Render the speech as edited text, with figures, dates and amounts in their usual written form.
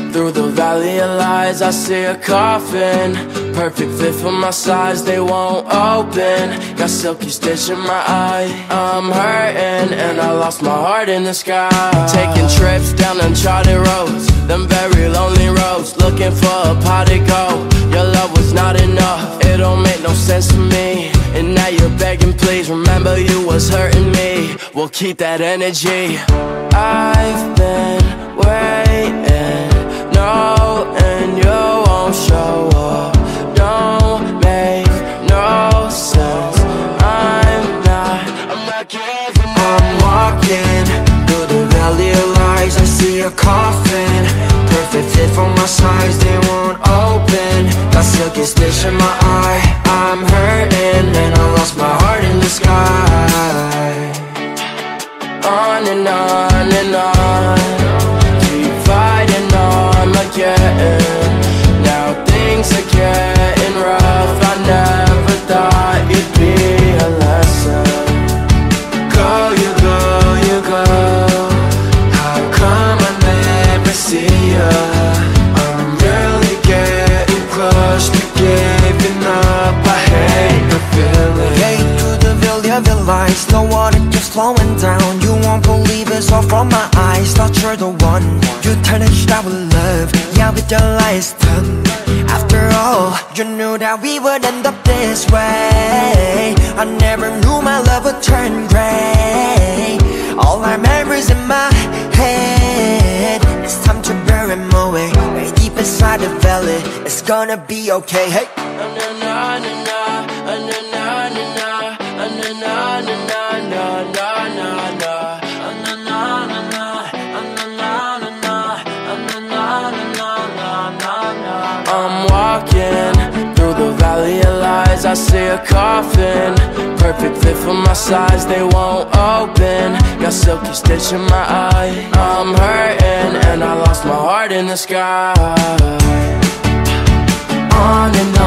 through the valley of lies, I see a coffin. Perfect fit for my size, they won't open. Got silky stitch in my eye. I'm hurting and I lost my heart in the sky. Taking trips down uncharted roads, them very lonely roads, looking for a pot to go. Your love was not enough, it don't make no sense to me. And now you're begging, please remember you was hurting me. We'll keep that energy. I've been waiting, knowing you won't show up. Don't make no sense. I'm not giving up. I'm walking through the valley of lies, I see a coffin. Perfect fit for my size, they won't open. Got silky stitch in my eye. I'm hurting and I lost my heart in the sky. On and on and on, keep fighting on again. Now things are getting rough, I never thought you'd be a lesson. Go, you go, you go, how come I never see ya? I'm really getting close to giving up, I hate the feeling. Yeah, through the valley of lies, the water keeps flowing down. You won't believe it's all from my eyes. Thought you're the one, you tarnished our love. Yeah, with your lies done. After all, you knew that we would end up this way. I never knew my love would turn gray. All our memories in my head, it's time to bury them away. Way deep inside the valley, it's gonna be okay. Hey. I'm walking through the valley of lies, I see a coffin. Perfect fit for my size, they won't open. Got silky stitch in my eye. I'm hurting and I lost my heart in the sky. On and